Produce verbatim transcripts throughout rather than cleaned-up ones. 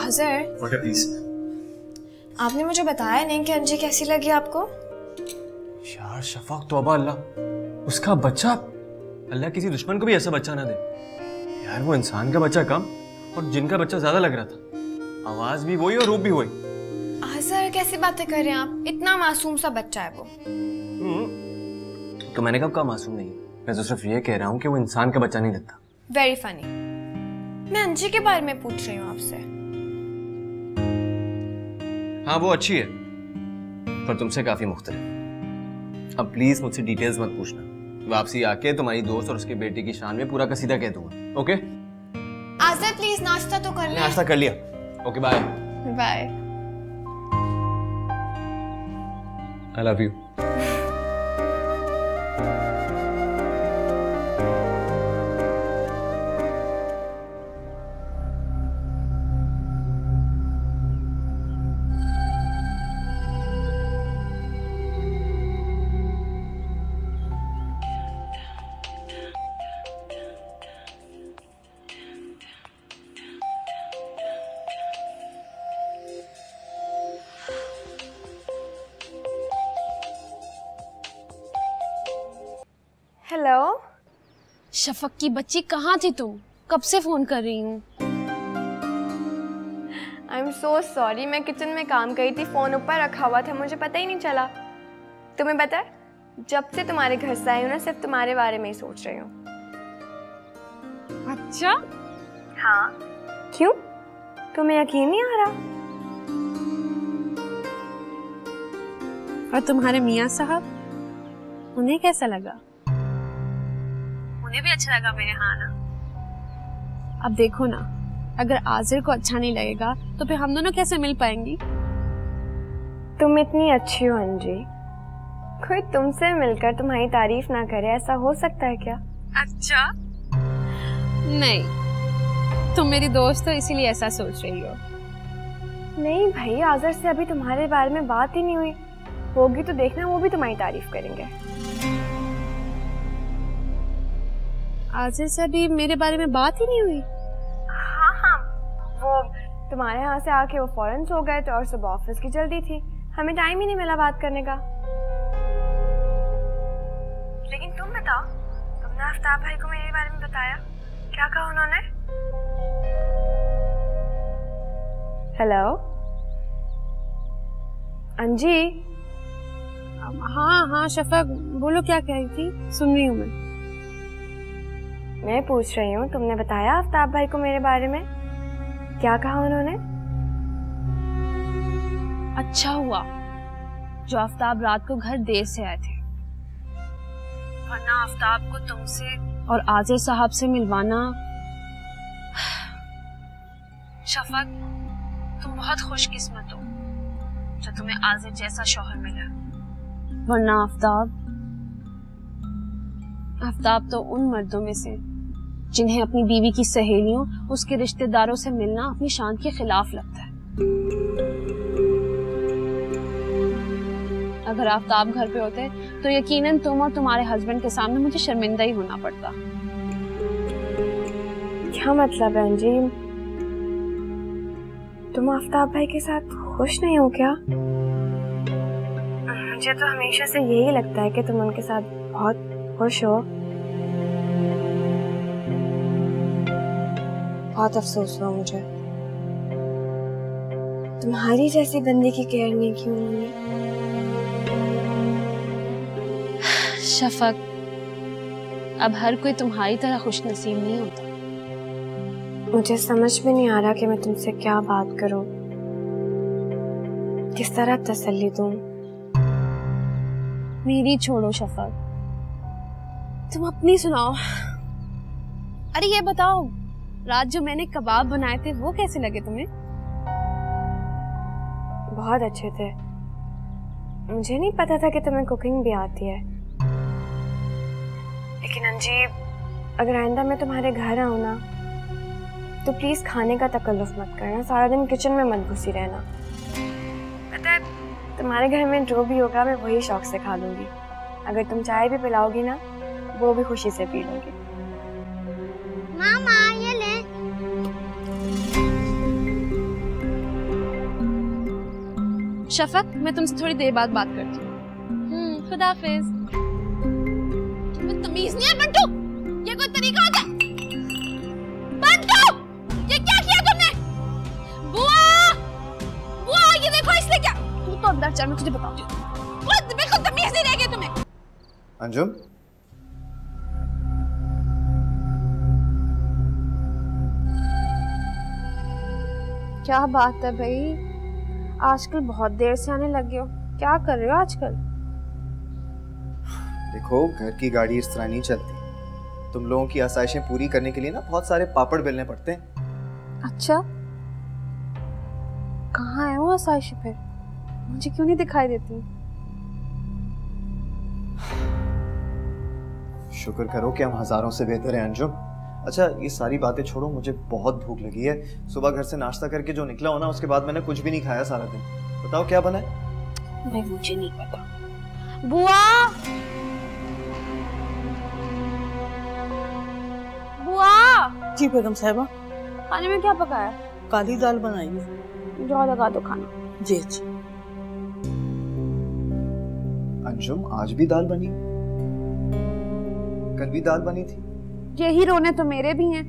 Azhar, okay please. आपने मुझे बताया नहीं कि अंजी कैसी लगी आपको? यार शफाक, तौबा अल्लाह, उसका बच्चा, अल्लाह किसी दुश्मन को भी ऐसा बच्चा ना दे। यार वो इंसान का बच्चा कम और जिनका बच्चा ज्यादा लग रहा था। आवाज भी वही और रूप भी वही। अज़र कैसी बातें कर रहे हैं आप? इतना मासूम सा बच्चा है वो। तो मैंने कब कहा मासूम नहीं? मैं तो सिर्फ ये कह रहा हूँ कि वो इंसान का बच्चा नहीं लगता। Very funny. मैं अंजी के बारे में पूछ रही हूँ आपसे। हाँ वो अच्छी है, पर तुमसे काफी मुख्तलिफ। अब प्लीज मुझसे डिटेल्स मत पूछना। वापसी आके तुम्हारी दोस्त और उसके बेटे की शान में पूरा कसीदा कह दूंगा। ओके? आज़र प्लीज नाश्ता तो कर ले। नाश्ता कर लिया। Okay bye. Bye. I love you. Hello Shafaq की बच्ची, कहाँ थी तुम? कब से फोन कर रही हूँ। आई एम सो सॉरी, मैं किचन में काम कर रही थी, फोन ऊपर रखा हुआ था, मुझे पता ही नहीं चला। तुम्हें पता है, जब से तुम्हारे घर से आई हूँ ना, सिर्फ तुम्हारे बारे में ही सोच रही हूँ। अच्छा? हाँ। क्यों, तुम्हें यकीन नहीं आ रहा? और तुम्हारे मियाँ साहब, उन्हें कैसा लगा? उन्हें भी अच्छा लगा मेरे हाँ ना? अब देखो ना, अगर आज़र को अच्छा नहीं लगेगा तो फिर हम दोनों कैसे मिल पाएंगी? तुम इतनी अच्छी हो अंजी, कोई तुमसे मिलकर तुम्हारी तारीफ ना करे, ऐसा हो सकता है क्या? अच्छा? नहीं, तुम मेरी दोस्त हो इसीलिए ऐसा सोच रही हो। नहीं भाई, आज़र से अभी तुम्हारे बारे में बात ही नहीं हुई, होगी तो देखना वो भी तुम्हारी तारीफ करेंगे। आज़र से अभी मेरे बारे में बात ही नहीं हुई? हाँ हाँ, वो तुम्हारे यहाँ से आके वो फौरन सो गए थे और सुबह ऑफिस की जल्दी थी, हमें टाइम ही नहीं मिला बात करने का। लेकिन तुम बताओ, तुमने आफ्ताब भाई को मेरे बारे में बताया? क्या कहा उन्होंने? हेलो अंजी। हाँ हाँ शफक, बोलो क्या कह रही थी, सुन रही हूँ मैं। मैं पूछ रही हूँ, तुमने बताया आफ्ताब भाई को मेरे बारे में? क्या कहा उन्होंने? अच्छा हुआ जो आफ्ताब रात को घर देर से आए थे, वरना आफ्ताब को तुमसे और आज़र साहब से मिलवाना। शफक, तुम बहुत खुशकिस्मत हो जो तुम्हें आज़र जैसा शौहर मिला, वरना आफ्ताब आफ्ताब तो उन मर्दों में से जिन्हें अपनी बीवी की सहेलियों, उसके रिश्तेदारों से मिलना अपनी शान के खिलाफ लगता है। अगर आफ्ताब घर पे होते तो यकीनन तुम और तुम्हारे हस्बैंड के सामने मुझे शर्मिंदा ही होना पड़ता। क्या मतलब है अंजी, तुम आफ्ताब भाई के साथ खुश नहीं हो क्या? मुझे तो हमेशा से यही लगता है कि तुम उनके साथ बहुत खुश हो। बहुत अफसोस हुआ मुझे, तुम्हारी जैसी बंदी की केयर नहीं की उन्होंने। शफक, अब हर कोई तुम्हारी तरह खुश नसीब नहीं होता। मुझे समझ में नहीं आ रहा कि मैं तुमसे क्या बात करूं, किस तरह तसल्ली दूं। मेरी छोड़ो शफक, तुम अपनी सुनाओ। अरे ये बताओ, रात जो मैंने कबाब बनाए थे वो कैसे लगे तुम्हें? बहुत अच्छे थे। मुझे नहीं पता था कि तुम्हें कुकिंग भी आती है। लेकिन अंजी, अगर आइंदा मैं तुम्हारे घर आऊँ ना, तो प्लीज खाने का तकल्लुफ मत करना, सारा दिन किचन में मत घुसी रहना। पता है, तुम्हारे घर में जो भी होगा मैं वही शौक से खा लूंगी। अगर तुम चाय भी पिलाओगी ना, वो भी खुशी से पी लूंगी। मामा ये ले। शफक, मैं तुमसे थोड़ी देर बाद बात करती हूँ। हम्म, खुदा हाफिज। तुम्हें तमीज नहीं है बंटू? ये कोई तरीका होता है? बंटू, ये क्या किया तुमने? बुआ, बुआ, ये देखो इसने क्या? तू तो अंदर चल, मैं तुझे बताती हूँ। बिल्कुल तमीज नहीं रहेगी तुम्हें। अंजुम, क्या बात है भाई, आजकल बहुत देर से आने लगे हो, क्या कर रहे हो आजकल? देखो घर की गाड़ी इस तरह नहीं चलती। तुम लोगों की आसाइशें पूरी करने के लिए ना बहुत सारे पापड़ बेलने पड़ते हैं। अच्छा, कहाँ है वो आसाइशें फिर? मुझे क्यों नहीं दिखाई देती? शुक्र करो कि हम हजारों से बेहतर हैं अंजुम। अच्छा ये सारी बातें छोड़ो, मुझे बहुत भूख लगी है। सुबह घर से नाश्ता करके जो निकला हो ना, उसके बाद मैंने कुछ भी नहीं खाया सारा दिन। बताओ क्या बना है? नहीं, मुझे नहीं पता। बुआ, बुआ। जी बेगम साहिबा। खाने में क्या पकाया? काली दाल बनाई है। जाओ लगा दो खाना। जी जी। अंजुम आज भी दाल बनी? कल भी दाल बनी थी। यही रोने तो मेरे भी हैं।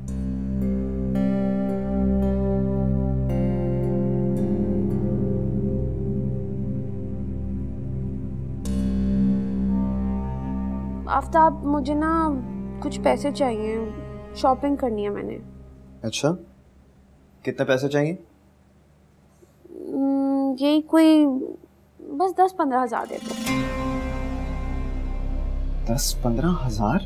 आफ्ताब, मुझे ना कुछ पैसे चाहिए, शॉपिंग करनी है मैंने। अच्छा, कितने पैसे चाहिए? यही कोई बस दस पंद्रह हजार दे दो। दस पंद्रह हजार?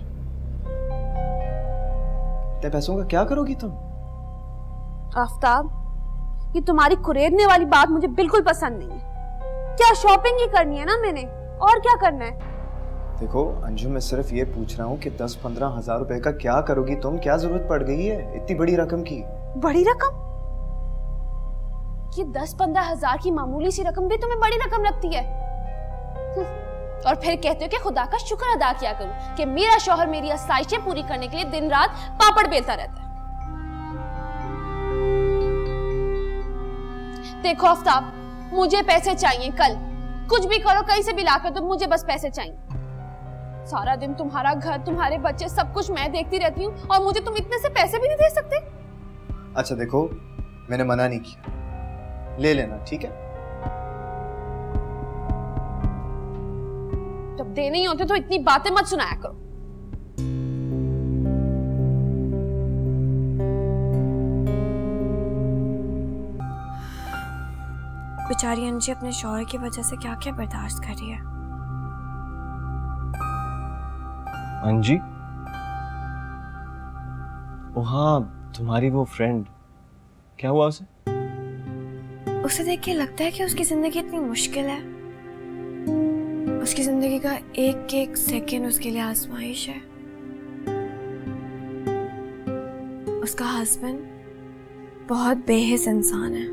इतने पैसों का क्या करोगी तुम? आफ्ताब, ये तुम्हारी कुरेदने वाली बात मुझे बिल्कुल पसंद नहीं है। क्या शॉपिंग ही करनी है ना मैंने, और क्या करना है? देखो अंजुम, मैं सिर्फ ये पूछ रहा हूँ कि दस पंद्रह हजार रुपए का क्या करोगी तुम? क्या जरूरत पड़ गई है इतनी बड़ी रकम की? बड़ी रकम? ये दस पंद्रह हजार की मामूली सी रकम भी तुम्हें बड़ी रकम लगती है? और फिर कहते हो कि खुदा का शुक्र अदा किया करूं कि मेरा शौहर मेरी आसाइशें पूरी करने के लिए दिन रात पापड़ बेलता रहता है। देखो आफ्ताब, मुझे पैसे चाहिए कल। कुछ भी करो, कहीं से भी लाकर दो, मुझे बस पैसे चाहिए। सारा दिन तुम्हारा घर, तुम्हारे बच्चे, सब कुछ मैं देखती रहती हूँ, और मुझे तुम इतने से पैसे भी नहीं दे सकते? अच्छा देखो, मैंने मना नहीं किया, ले लेना, ठीक है? जब देने ही होते तो इतनी बातें मत सुनाया करो। बेचारी अंजी अपने शौहर की वजह से क्या क्या बर्दाश्त कर रही है। अंजी? ओ हाँ, तुम्हारी वो फ्रेंड, क्या हुआ उसे? उसे देख के लगता है कि उसकी जिंदगी इतनी मुश्किल है। उसकी जिंदगी का एक एक सेकंड उसके लिए आजमाइश है। उसका हस्बैंड बहुत बेहिस इंसान है।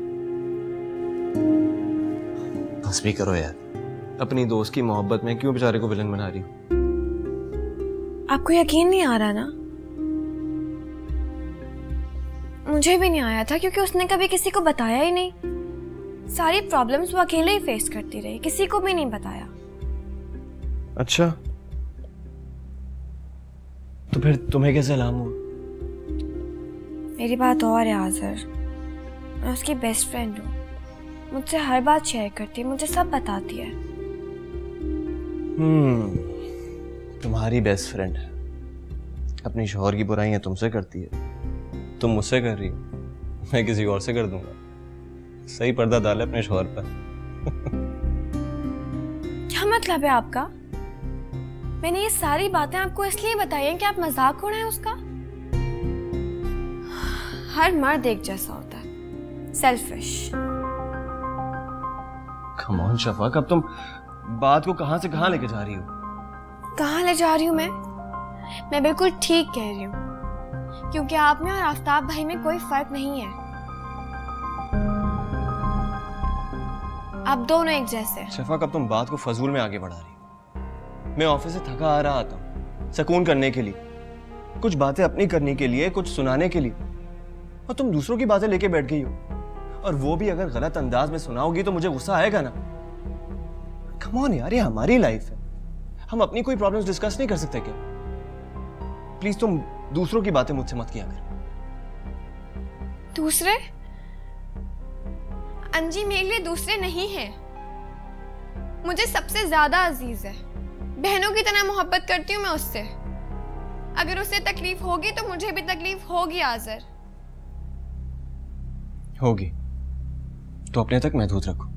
बस भी करो यार, अपनी दोस्त की मोहब्बत में क्यों बेचारे को विलन बना रही हो? आपको यकीन नहीं आ रहा ना? मुझे भी नहीं आया था, क्योंकि उसने कभी किसी को बताया ही नहीं। सारी प्रॉब्लम्स वो अकेले ही फेस करती रही, किसी को भी नहीं बताया। अच्छा, तो फिर तुम्हें कैसे इल्हाम हुआ? मेरी बात और है आज़र, मैं उसकी बेस्ट फ्रेंड हूँ। मुझसे हर बात शेयर करती है, मुझे सब बताती है। हम्म, तुम्हारी बेस्ट फ्रेंड है, अपनी शौहर की बुराइयां तुमसे करती है, तुम मुझसे कर रही हो, मैं किसी और से कर दूंगा। सही पर्दा डाले अपने शौहर पर। क्या मतलब है आपका? मैंने ये सारी बातें आपको इसलिए बताई हैं कि आप मजाक उड़ाएं उसका। हर मर्द एक जैसा होता है, सेल्फिश। कम ऑन शफाक, अब तुम बात को कहां से कहां लेके जा रही हो? कहां ले जा रही हूं मैं? मैं बिल्कुल ठीक कह रही हूँ, क्योंकि आप में और आफ्ताब भाई में कोई फर्क नहीं है। आप दोनों एक जैसे हैं। शफाक, अब तुम बात को फजूल में आगे बढ़ा रही हो। मैं ऑफिस से थका आ रहा था सुकून करने के लिए, कुछ बातें अपनी करने के लिए, कुछ सुनाने के लिए, और तुम दूसरों की बातें लेके बैठ गई हो। और वो भी अगर गलत अंदाज में सुनाओगी तो मुझे गुस्सा आएगा ना। कम ऑन यार, ये हमारी लाइफ है, हम अपनी कोई प्रॉब्लम्स डिस्कस नहीं कर सकते क्या? प्लीज तुम दूसरों की बातें मुझसे मत किया कर। दूसरे? अंजी मेरे लिए दूसरे नहीं है, मुझे सबसे ज्यादा अजीज है। बहनों की तरह मोहब्बत करती हूँ मैं उससे। अगर उसे तकलीफ होगी तो मुझे भी तकलीफ होगी आज़र। होगी तो अपने तक महदूद रखो,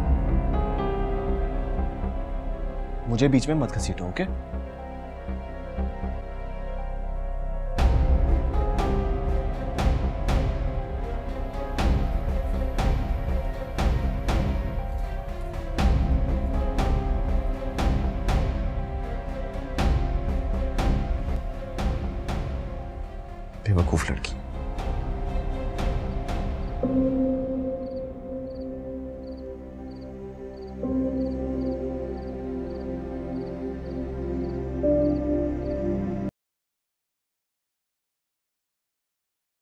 मुझे बीच में मत घसीटो, ओके? बेवकूफ लड़की।